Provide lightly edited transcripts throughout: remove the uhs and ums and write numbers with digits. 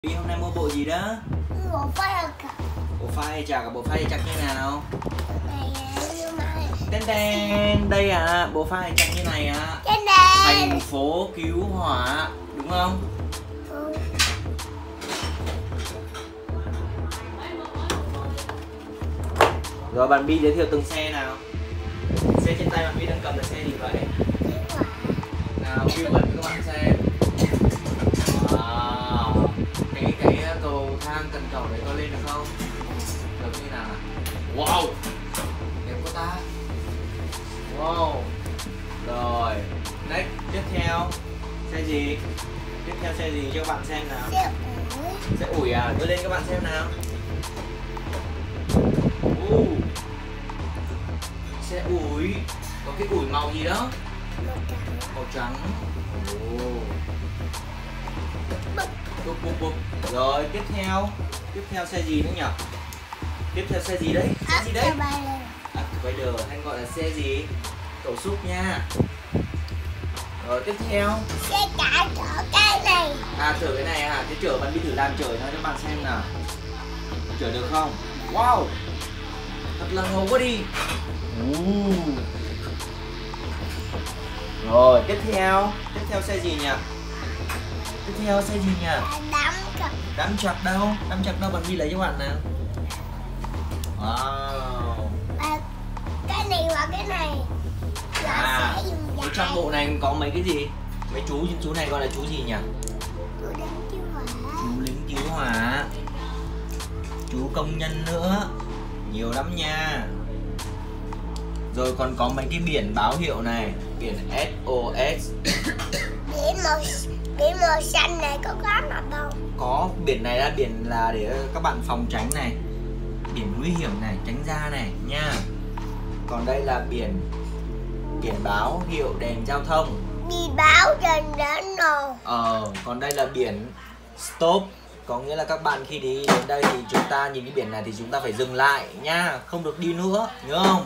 Đi hôm nay mua bộ gì đó? Bộ phai cả. Bộ phai chả, cả bộ phai chặt như nào? Này nhưng mà Tên tên đây à, bộ phai chặt như này à? trên đây. Thành phố cứu hỏa đúng không? Ừ. Rồi bạn Bi giới thiệu từng xe nào. Xe trên tay bạn Bi đang cầm là xe gì vậy? Nào kêu bật các bạn xem. Wow. Cái cầu thang cần cầu đấy có lên được không? Được như nào nào? Wow, đẹp quá ta. Wow. Rồi, next, tiếp theo xe gì? Tiếp theo xe gì cho các bạn xem nào? Xe ủi à, đưa lên các bạn xem nào. Xe ủi, có cái ủi màu gì đó? Màu trắng. Bụp bụp bụp. Rồi tiếp theo xe gì nữa nhỉ? Tiếp theo xe gì đấy? Xe gì đấy? Spider hay gọi là xe gì? Cẩu súc nha. Rồi tiếp theo Xe cả chở cái này. à, chở cái này à? Thế chở bạn đi thử làm chở nó cho bạn xem nào. Chở được không? Wow, thật là ngầu quá đi. Rồi tiếp theo xe gì nhỉ? Tiếp theo xe gì nhỉ? Đám chặt đâu? Đám chặt đâu, bạn đi lấy cho bạn nào. Wow. Cái này và cái này là sẽ dùng cái trong bộ này có mấy cái gì? Mấy chú này gọi là chú gì nhỉ? Chú lính cứu hỏa, chú công nhân nữa, nhiều lắm nha. Rồi còn có mấy cái biển báo hiệu này, biển SOS. Biển màu xanh này có mặt không? Có, biển này là biển là để các bạn phòng tránh này, biển nguy hiểm này, tránh ra này nha. Còn đây là biển báo hiệu đèn giao thông. Đi báo trên đến rồi. Còn đây là biển stop, có nghĩa là các bạn khi đi đến đây thì chúng ta nhìn cái biển này thì chúng ta phải dừng lại nha, không được đi nữa, nhớ không?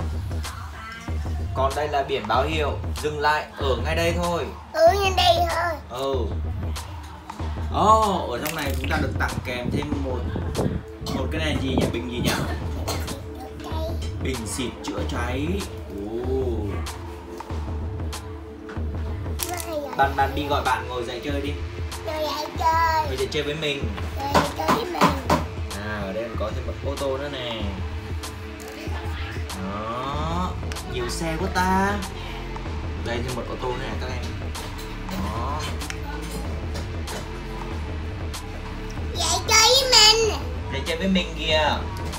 Còn đây là biển báo hiệu dừng lại ở ngay đây thôi. Như đây thôi. Ở trong này chúng ta được tặng kèm thêm một cái này gì nhỉ? Bình gì nhỉ? Bình xịt chữa cháy. Bạn đi gọi bạn ngồi dậy chơi đi. Ngồi dậy chơi với mình. Ở đây có thêm một ô tô nữa nè. Đó, nhiều xe quá ta. Đây thêm một ô tô này các em. Đó. Vậy chơi với mình. Để chơi với mình kìa.